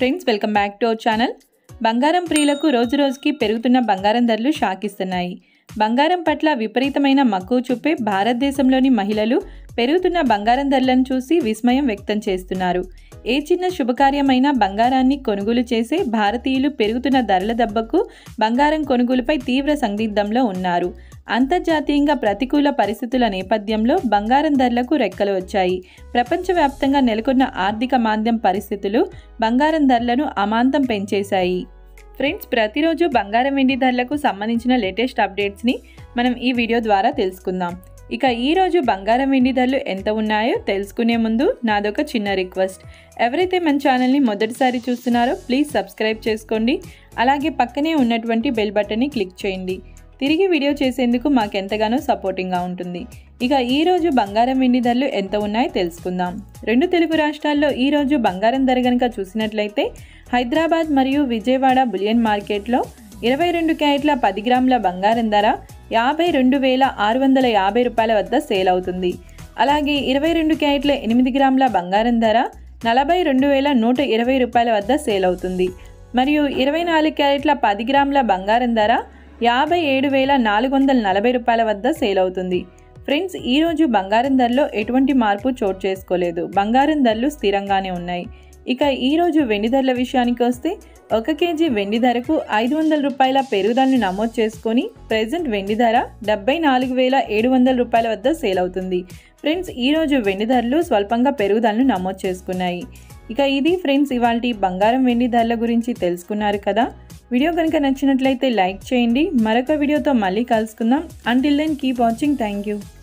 Friends welcome back to our channel. బంగారం ప్రియులకు రోజు రోజుకి పెరుగుతున్న బంగారం ధరలు షాక్ ఇస్తున్నాయి. బంగారం పట్ల విపరీతమైన మక్కువ చూపే భారతదేశంలోని మహిళలు పెరుగుతున్న బంగారం ధరలను చూసి విస్మయం వ్యక్తం చేస్తున్నారు. ఏ చిన్న శుభకార్యమైనా బంగారాన్ని కొనుగోలు చేసే భారతీయులు పెరుగుతున్న ధరల దెబ్బకు బంగారం కొనుగోలుపై తీవ్ర సందిగ్ధంలో ఉన్నారు. అంతర్జాతీయంగా ప్రతికూల పరిస్థితుల నేపథ్యంలో బంగారం ధరలకు రెక్కలు వచ్చాయి. ప్రపంచవ్యాప్తంగా నెలకొన్న ఆర్థిక మాంద్యం పరిస్థితులు బంగారం ధరలను అమాంతం పెంచేశాయి. ఫ్రెండ్స్, ప్రతిరోజు బంగారం వెండి ధరలకు సంబంధించిన లేటెస్ట్ అప్డేట్స్ని మనం ఈ వీడియో ద్వారా తెలుసుకుందాం. ఇక ఈరోజు బంగారం వెండి ధరలు ఎంత ఉన్నాయో తెలుసుకునే ముందు నాదొక చిన్న రిక్వెస్ట్. ఎవరైతే మన ఛానల్ని మొదటిసారి చూస్తున్నారో ప్లీజ్ సబ్స్క్రైబ్ చేసుకోండి. అలాగే పక్కనే ఉన్నటువంటి బెల్ బటన్ని క్లిక్ చేయండి. తిరిగి వీడియో చేసేందుకు మాకెంతగానో సపోర్టింగ్గా ఉంటుంది. ఇక ఈరోజు బంగారం వెండి ధరలు ఎంత ఉన్నాయో తెలుసుకుందాం. రెండు తెలుగు రాష్ట్రాల్లో ఈరోజు బంగారం ధర కనుక చూసినట్లయితే హైదరాబాద్ మరియు విజయవాడ బులియన్ మార్కెట్లో 22 క్యారెట్ల 10 గ్రాముల బంగారం ధర 52,650 రూపాయల వద్ద సేల్ అవుతుంది. అలాగే 22 క్యారెట్ల 8 గ్రాముల బంగారం ధర 42,120 రూపాయల వద్ద సేల్ అవుతుంది. మరియు 24 క్యారెట్ల 10 గ్రాముల బంగారం ధర 57,440 రూపాయల వద్ద సేల్ అవుతుంది. ఫ్రెండ్స్, ఈరోజు బంగారం ధరలో ఎటువంటి మార్పు చోటు చేసుకోలేదు. బంగారం ధరలు స్థిరంగానే ఉన్నాయి. ఇక ఈరోజు వెండి ధరల విషయానికి వస్తే 1 కేజీ వెండి ధరకు 500 రూపాయల పెరుగుదలను నమోదు చేసుకొని ప్రెజెంట్ వెండి ధర 74,700 రూపాయల వద్ద సేల్ అవుతుంది. ఫ్రెండ్స్, ఈరోజు వెండి ధరలు స్వల్పంగా పెరుగుదలను నమోదు చేసుకున్నాయి. ఇక ఇది ఫ్రెండ్స్ ఇవాల్టి బంగారం వెండి ధరల గురించి తెలుసుకున్నారు కదా. వీడియో కనుక నచ్చినట్లయితే లైక్ చేయండి. మరొక వీడియోతో మళ్ళీ కలుసుకుందాం. Until then keep watching. Thank you.